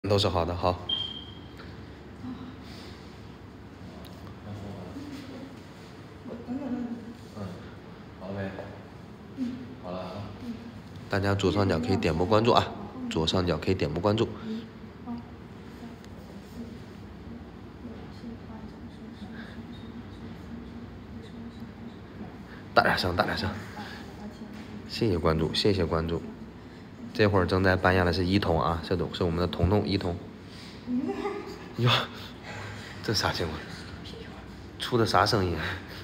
都是好的，好。 好了没？好了啊。 大家左上角可以点播关注啊，左上角可以点播关注。大点声，大点声。谢谢关注，谢谢关注。这会儿正在扮演的是一彤啊，这是我们的彤彤一彤。哟，这啥情况？出的啥声音？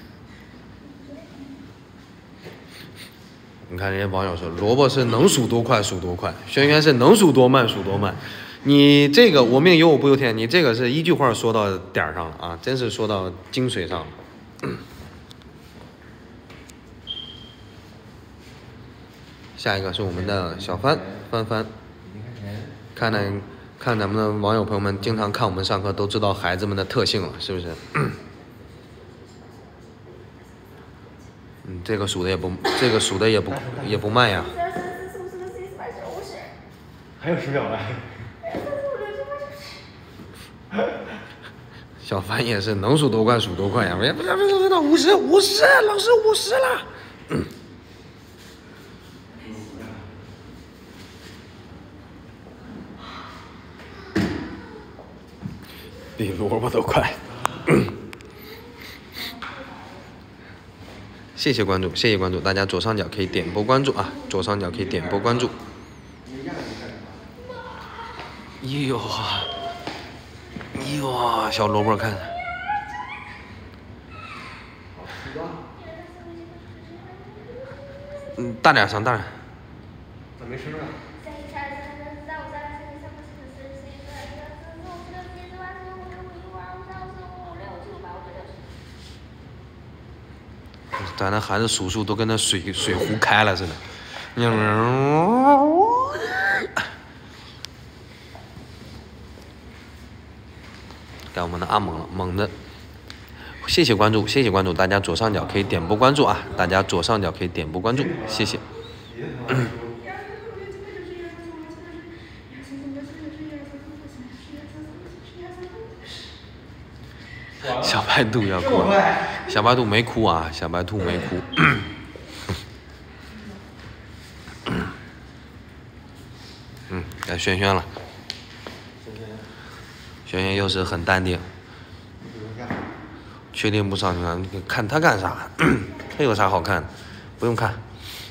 你看人家网友说，萝卜是能数多快数多快，轩轩是能数多慢数多慢。你这个我命由我不由天，你这个是一句话说到点儿上了啊，真是说到精髓上了。下一个是我们的小帆，看咱们的网友朋友们经常看我们上课，都知道孩子们的特性了，是不是？这个数的也不慢呀。 还有10秒了。 小帆也是能数多快数多快呀！不是50，老师50了。比萝卜都快。谢谢关注，谢谢关注，大家左上角可以点播关注啊，左上角可以点播关注。哟，小萝卜看。大点声，大点。 咋没声啊？ 咱那孩子数数都跟那水壶开了似的。该我们的阿猛了，猛的。谢谢关注，谢谢关注，大家左上角可以点播关注啊，大家左上角可以点播关注，谢谢。小白兔要哭了，小白兔没哭啊，小白兔没哭。该轩轩了，轩轩又是很淡定。确定不上去了，你看他干啥？他有啥好看的？不用看。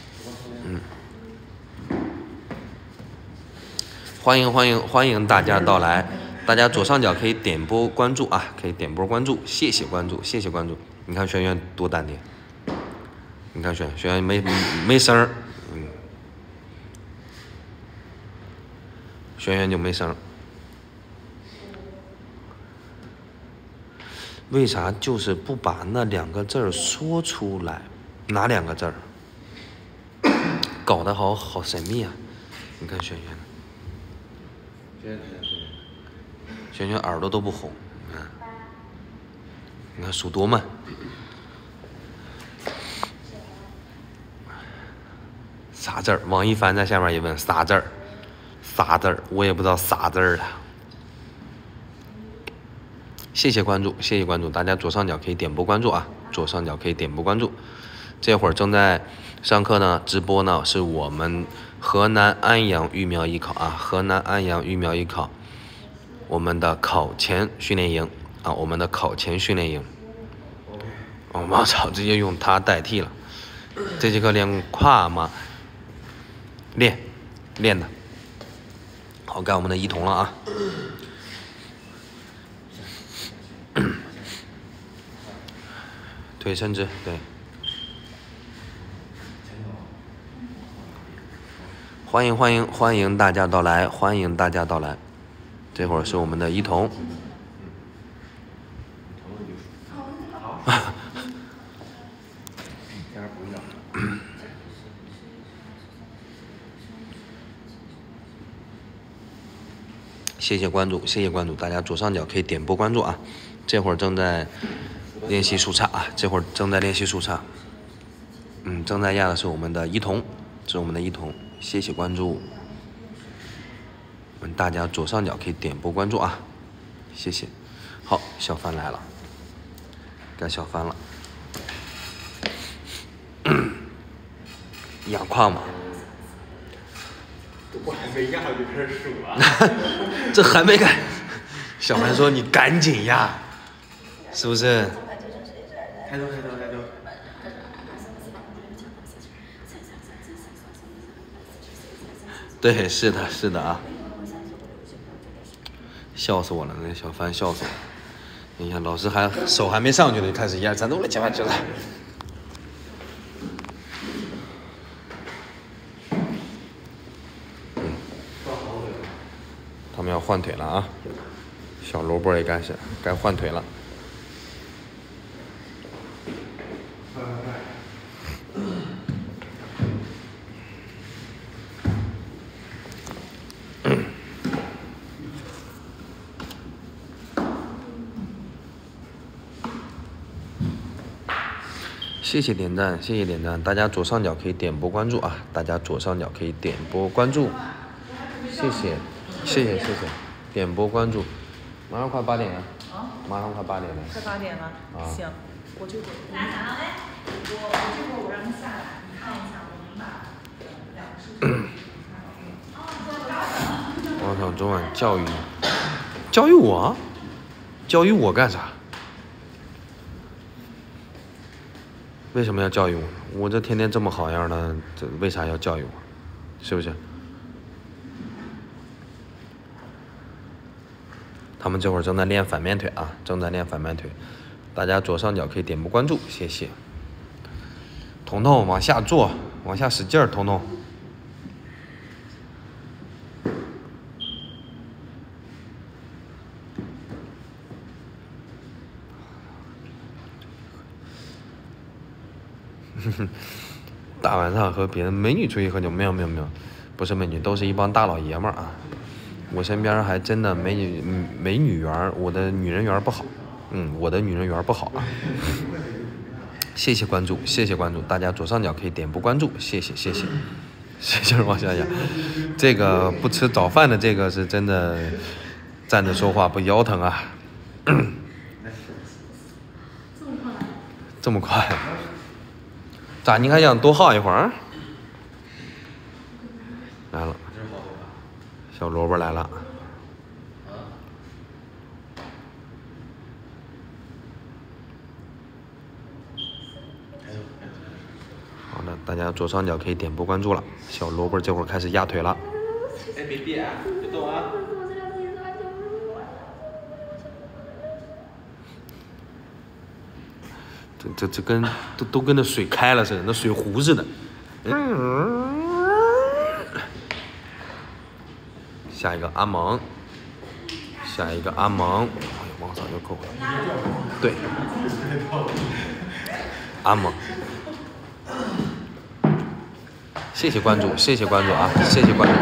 欢迎大家到来，大家左上角可以点播关注啊，可以点播关注，谢谢关注，谢谢关注。你看轩轩多淡定，你看轩轩没声儿，轩轩就没声儿。为啥就是不把那2个字儿说出来？哪2个字儿？搞得好神秘啊！你看轩轩，轩轩耳朵都不红，你看数多慢。啥字儿？王一凡在下面也问啥字儿？啥字儿？我也不知道啥字儿啊。谢谢关注，谢谢关注，大家左上角可以点播关注啊，左上角可以点播关注。这会儿正在上课呢，直播呢是我们河南安阳育苗艺考啊，河南安阳育苗艺考，我们的考前训练营啊，我们的考前训练营。我操，直接用它代替了。这节课练胯吗？练的。好，该我们的一彤了啊。腿伸直，对。欢迎大家到来，欢迎大家到来。这会儿是我们的一彤。谢谢关注，谢谢关注，大家左上角可以点播关注啊。这会儿正在练习数叉啊，这会儿正在练习数叉。正在压的是我们的一彤，是我们的一彤，谢谢关注。 大家左上角可以点播关注啊，谢谢。好，小帆来了，该小帆了。压胯嘛。 我还没压就开始数了。 这还没干，小帆说你赶紧压，是不是？ 抬头抬头抬头。 对，是的，是的啊。笑死我了，那小帆笑死我了。你看，老师手还没上去呢，就开始压，咱都来讲去了。他们要换腿了啊！小萝卜也该换腿了。谢谢点赞，谢谢点赞，大家左上角可以点播关注啊！大家左上角可以点播关注，谢谢，谢谢，谢谢，点播关注，马上快8点了，马上快8点了， 快8点了， 啊， 行，我这会儿，我这会儿我让他下来，你看一下，我能把2个数据我想昨晚教育我，教育我干啥？为什么要教育我？我这天天这么好样的，这为啥要教育我？是不是？他们这会儿正在练反面腿啊，正在练反面腿。大家左上角可以点播关注，谢谢。彤彤往下坐，往下使劲儿，彤彤。大晚上和别的美女出去喝酒，没有，不是美女，都是一帮大老爷们儿啊。我身边还真的美女缘，我的女人缘不好，我的女人缘不好啊。谢谢关注，谢谢关注，大家左上角可以点播关注，谢谢，谢谢，使劲往下压。这个不吃早饭的这个是真的站着说话不腰疼啊。这么快？咋？你还想多耗一会儿？来了，小萝卜来了。好的，大家左上角可以点播关注了。小萝卜这会儿开始压腿了。 哎，别变啊，别动啊。 这跟都跟那水开了似的，那水壶似的。下一个阿蒙，下一个阿蒙，哎，往上就够了。对，阿蒙。谢谢关注，谢谢关注啊，谢谢关注。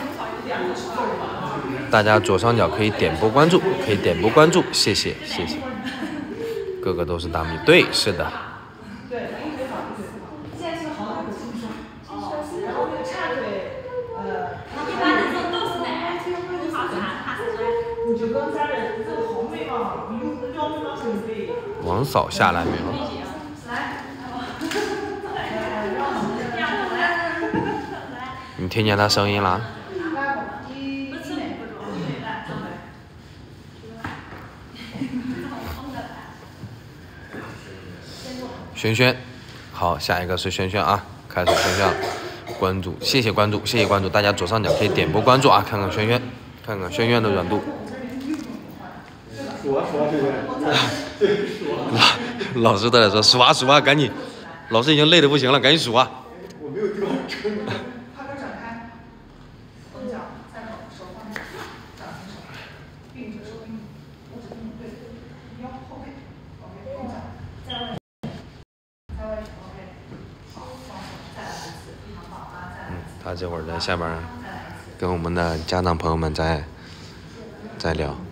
大家左上角可以点播关注，可以点播关注，谢谢，谢谢。个个都是大米，对，是的。 对，一腿好，一腿好。现在是好腿轻松。然后那个叉腿，一般的时候都是奶，你就跟家人这个好美嘛，你腰没往前背。 王嫂下来没有？ 来， 你听见他声音了？轩轩，好，下一个是轩轩啊，开始轩轩关注，谢谢关注，谢谢关注，大家左上角可以点播关注啊，看看轩轩，看看轩轩的软度。 数啊， 老师都在说数啊数啊，赶紧，老师已经累得不行了，赶紧数啊。 我没有地方撑。 胯根展开，双脚再走，手放下，掌心手，并着手并，拇指并对，腰后背，OK，动脚，在外。 他这会儿在下边跟我们的家长朋友们在聊。